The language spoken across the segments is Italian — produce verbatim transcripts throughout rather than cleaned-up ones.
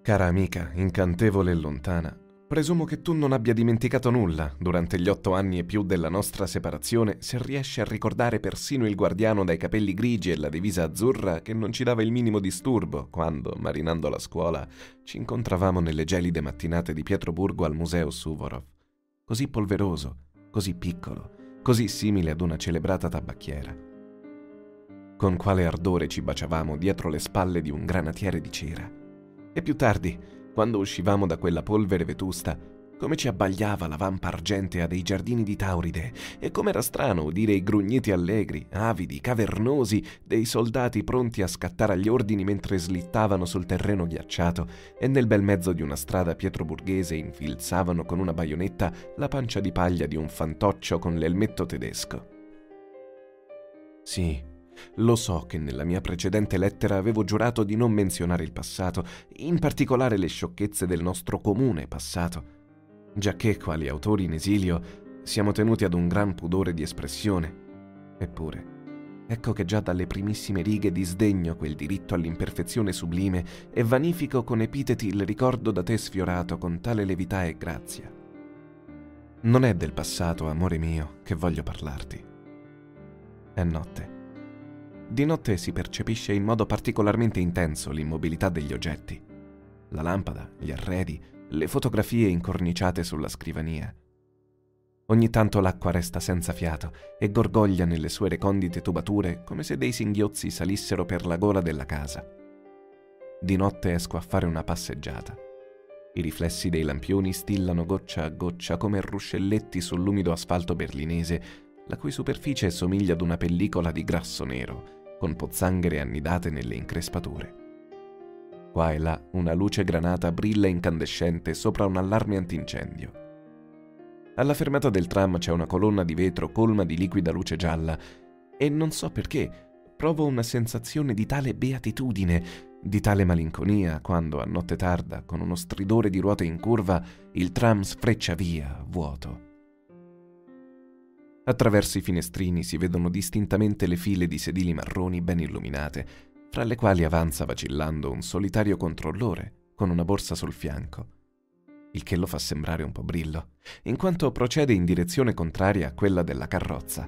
Cara amica, incantevole e lontana, presumo che tu non abbia dimenticato nulla durante gli otto anni e più della nostra separazione, se riesci a ricordare persino il guardiano dai capelli grigi e la divisa azzurra che non ci dava il minimo disturbo quando, marinando la scuola, ci incontravamo nelle gelide mattinate di Pietroburgo al museo Suvorov. Così polveroso, così piccolo, così simile ad una celebrata tabacchiera. Con quale ardore ci baciavamo dietro le spalle di un granatiere di cera. E più tardi, quando uscivamo da quella polvere vetusta, come ci abbagliava la vampa argentea dei giardini di Tauride e com'era strano udire i grugniti allegri, avidi, cavernosi dei soldati pronti a scattare agli ordini mentre slittavano sul terreno ghiacciato e nel bel mezzo di una strada pietroburghese infilzavano con una baionetta la pancia di paglia di un fantoccio con l'elmetto tedesco. Sì, lo so che nella mia precedente lettera avevo giurato di non menzionare il passato, in particolare le sciocchezze del nostro comune passato, giacché, quali autori in esilio, siamo tenuti ad un gran pudore di espressione. Eppure, ecco che già dalle primissime righe disdegno quel diritto all'imperfezione sublime e vanifico con epiteti il ricordo da te sfiorato con tale levità e grazia. Non è del passato, amore mio, che voglio parlarti. È notte. Di notte si percepisce in modo particolarmente intenso l'immobilità degli oggetti. La lampada, gli arredi, le fotografie incorniciate sulla scrivania. Ogni tanto l'acqua resta senza fiato e gorgoglia nelle sue recondite tubature come se dei singhiozzi salissero per la gola della casa. Di notte esco a fare una passeggiata. I riflessi dei lampioni stillano goccia a goccia come ruscelletti sull'umido asfalto berlinese, la cui superficie somiglia ad una pellicola di grasso nero, con pozzanghere annidate nelle increspature. Qua e là una luce granata brilla incandescente sopra un allarme antincendio. Alla fermata del tram c'è una colonna di vetro colma di liquida luce gialla e non so perché provo una sensazione di tale beatitudine, di tale malinconia quando a notte tarda, con uno stridore di ruote in curva, il tram sfreccia via, vuoto. Attraverso i finestrini si vedono distintamente le file di sedili marroni ben illuminate, fra le quali avanza vacillando un solitario controllore con una borsa sul fianco, il che lo fa sembrare un po' brillo, in quanto procede in direzione contraria a quella della carrozza.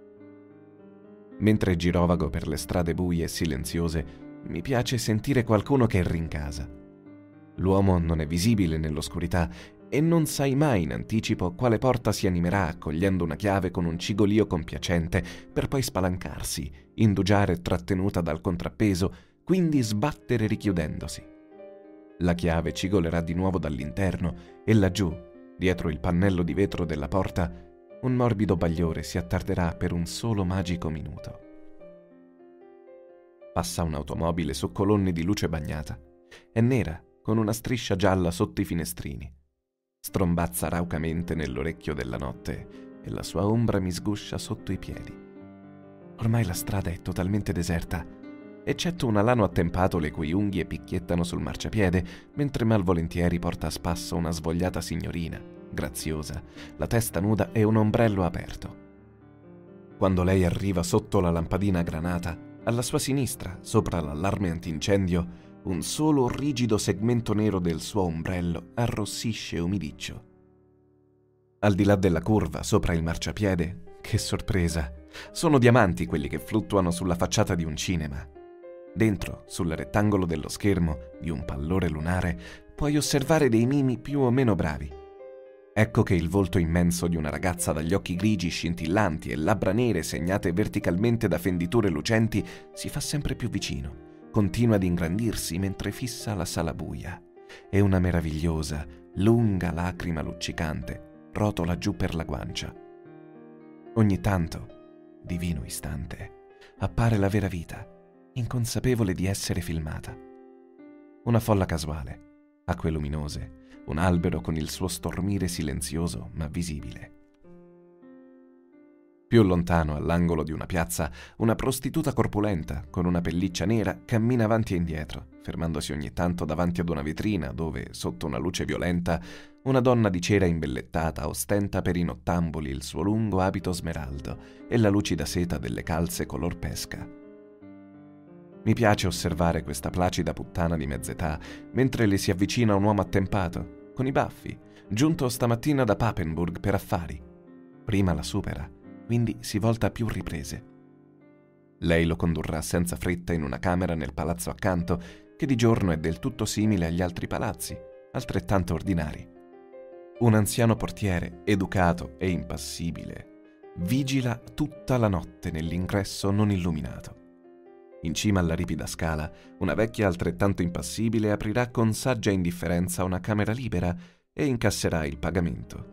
Mentre girovago per le strade buie e silenziose, mi piace sentire qualcuno che rincasa. L'uomo non è visibile nell'oscurità e non sai mai in anticipo quale porta si animerà accogliendo una chiave con un cigolio compiacente per poi spalancarsi, indugiare trattenuta dal contrappeso, quindi sbattere richiudendosi. La chiave cigolerà di nuovo dall'interno e laggiù, dietro il pannello di vetro della porta, un morbido bagliore si attarderà per un solo magico minuto. Passa un'automobile su colonne di luce bagnata. È nera, con una striscia gialla sotto i finestrini. Strombazza raucamente nell'orecchio della notte e la sua ombra mi sguscia sotto i piedi. Ormai la strada è totalmente deserta, eccetto un alano attempato le cui unghie picchiettano sul marciapiede, mentre malvolentieri porta a spasso una svogliata signorina, graziosa, la testa nuda e un ombrello aperto. Quando lei arriva sotto la lampadina granata, alla sua sinistra, sopra l'allarme antincendio, un solo rigido segmento nero del suo ombrello arrossisce umidiccio. Al di là della curva, sopra il marciapiede, che sorpresa! Sono diamanti quelli che fluttuano sulla facciata di un cinema. Dentro, sul rettangolo dello schermo di un pallore lunare, puoi osservare dei mimi più o meno bravi. Ecco che il volto immenso di una ragazza dagli occhi grigi scintillanti e labbra nere segnate verticalmente da fenditure lucenti si fa sempre più vicino. Continua ad ingrandirsi mentre fissa la sala buia e una meravigliosa, lunga lacrima luccicante rotola giù per la guancia. Ogni tanto, divino istante, appare la vera vita, inconsapevole di essere filmata. Una folla casuale, acque luminose, un albero con il suo stormire silenzioso ma visibile. Più lontano, all'angolo di una piazza, una prostituta corpulenta, con una pelliccia nera, cammina avanti e indietro, fermandosi ogni tanto davanti ad una vetrina dove, sotto una luce violenta, una donna di cera imbellettata ostenta per i nottamboli il suo lungo abito smeraldo e la lucida seta delle calze color pesca. Mi piace osservare questa placida puttana di mezz'età mentre le si avvicina un uomo attempato, con i baffi, giunto stamattina da Papenburg per affari. Prima la supera, quindi si volta a più riprese. Lei lo condurrà senza fretta in una camera nel palazzo accanto, che di giorno è del tutto simile agli altri palazzi, altrettanto ordinari. Un anziano portiere, educato e impassibile, vigila tutta la notte nell'ingresso non illuminato. In cima alla ripida scala, una vecchia altrettanto impassibile aprirà con saggia indifferenza una camera libera e incasserà il pagamento.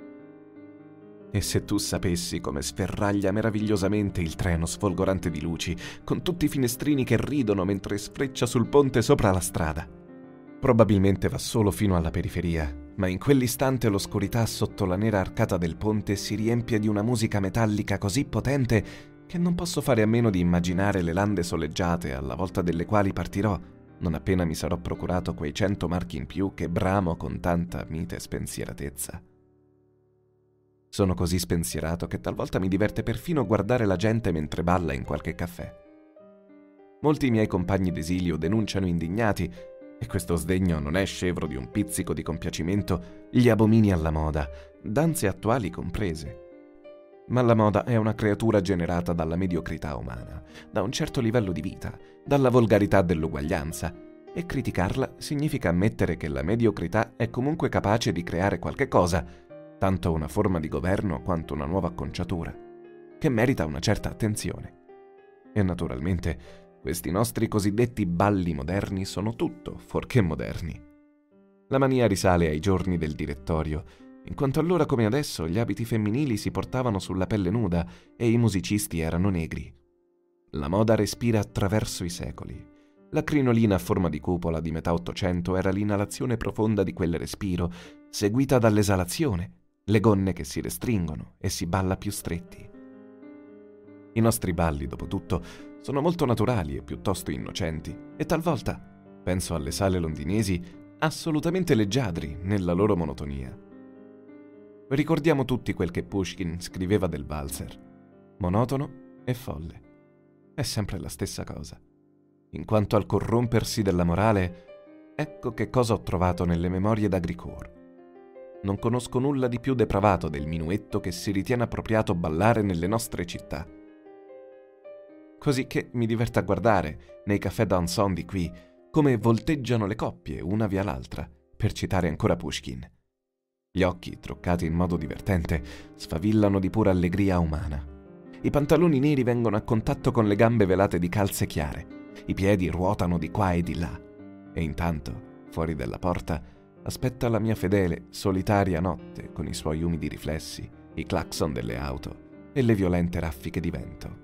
E se tu sapessi come sferraglia meravigliosamente il treno sfolgorante di luci, con tutti i finestrini che ridono mentre sfreccia sul ponte sopra la strada. Probabilmente va solo fino alla periferia, ma in quell'istante l'oscurità sotto la nera arcata del ponte si riempie di una musica metallica così potente che non posso fare a meno di immaginare le lande soleggiate alla volta delle quali partirò, non appena mi sarò procurato quei cento marchi in più che bramo con tanta mite spensieratezza. Sono così spensierato che talvolta mi diverte perfino guardare la gente mentre balla in qualche caffè. Molti miei compagni d'esilio denunciano indignati, e questo sdegno non è scevro di un pizzico di compiacimento, gli abomini alla moda, danze attuali comprese. Ma la moda è una creatura generata dalla mediocrità umana, da un certo livello di vita, dalla volgarità dell'uguaglianza, e criticarla significa ammettere che la mediocrità è comunque capace di creare qualche cosa, tanto una forma di governo quanto una nuova acconciatura, che merita una certa attenzione. E naturalmente questi nostri cosiddetti balli moderni sono tutto fuorché moderni. La mania risale ai giorni del direttorio, in quanto allora come adesso gli abiti femminili si portavano sulla pelle nuda e i musicisti erano negri. La moda respira attraverso i secoli. La crinolina a forma di cupola di metà Ottocento era l'inalazione profonda di quel respiro, seguita dall'esalazione, le gonne che si restringono e si balla più stretti. I nostri balli, dopo tutto, sono molto naturali e piuttosto innocenti, e talvolta, penso alle sale londinesi, assolutamente leggiadri nella loro monotonia. Ricordiamo tutti quel che Pushkin scriveva del valzer: monotono e folle. È sempre la stessa cosa. In quanto al corrompersi della morale, ecco che cosa ho trovato nelle memorie d'Agricourt. Non conosco nulla di più depravato del minuetto che si ritiene appropriato ballare nelle nostre città. Così che mi diverto a guardare, nei caffè dansant di qui, come volteggiano le coppie una via l'altra, per citare ancora Pushkin. Gli occhi, truccati in modo divertente, sfavillano di pura allegria umana. I pantaloni neri vengono a contatto con le gambe velate di calze chiare, i piedi ruotano di qua e di là, e intanto, fuori dalla porta, aspetta la mia fedele, solitaria notte con i suoi umidi riflessi, i clacson delle auto e le violente raffiche di vento.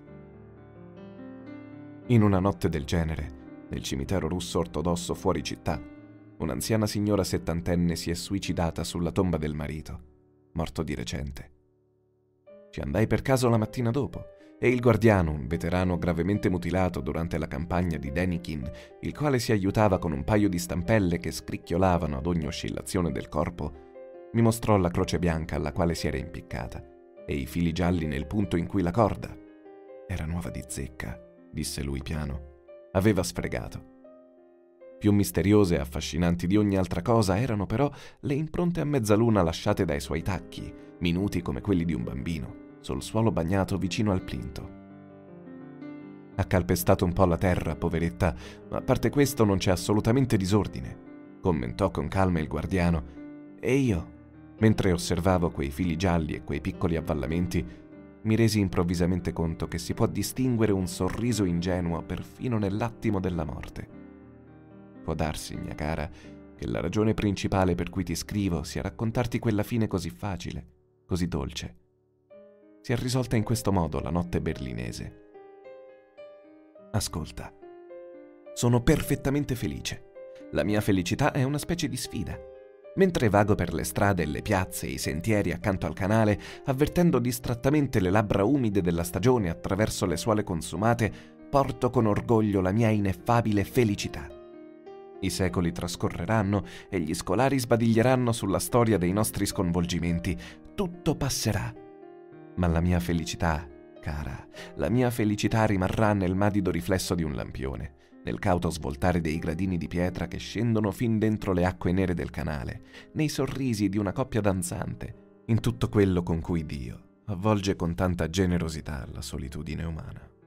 In una notte del genere, nel cimitero russo ortodosso fuori città, un'anziana signora settantenne si è suicidata sulla tomba del marito, morto di recente. Ci andai per caso la mattina dopo, e il guardiano, un veterano gravemente mutilato durante la campagna di Denikin, il quale si aiutava con un paio di stampelle che scricchiolavano ad ogni oscillazione del corpo, mi mostrò la croce bianca alla quale si era impiccata e i fili gialli nel punto in cui la corda era nuova di zecca, disse lui piano. Aveva sfregato. Più misteriose e affascinanti di ogni altra cosa erano però le impronte a mezzaluna lasciate dai suoi tacchi, minuti come quelli di un bambino, sul suolo bagnato vicino al plinto. Ha calpestato un po' la terra, poveretta, ma a parte questo non c'è assolutamente disordine, commentò con calma il guardiano, e io, mentre osservavo quei fili gialli e quei piccoli avvallamenti, mi resi improvvisamente conto che si può distinguere un sorriso ingenuo perfino nell'attimo della morte. Può darsi, mia cara, che la ragione principale per cui ti scrivo sia raccontarti quella fine così facile, così dolce. Si è risolta in questo modo la notte berlinese. Ascolta, sono perfettamente felice. La mia felicità è una specie di sfida. Mentre vago per le strade e le piazze e i sentieri accanto al canale, avvertendo distrattamente le labbra umide della stagione attraverso le suole consumate, porto con orgoglio la mia ineffabile felicità. I secoli trascorreranno e gli scolari sbadiglieranno sulla storia dei nostri sconvolgimenti. Tutto passerà. Ma la mia felicità, cara, la mia felicità rimarrà nel madido riflesso di un lampione, nel cauto svoltare dei gradini di pietra che scendono fin dentro le acque nere del canale, nei sorrisi di una coppia danzante, in tutto quello con cui Dio avvolge con tanta generosità la solitudine umana.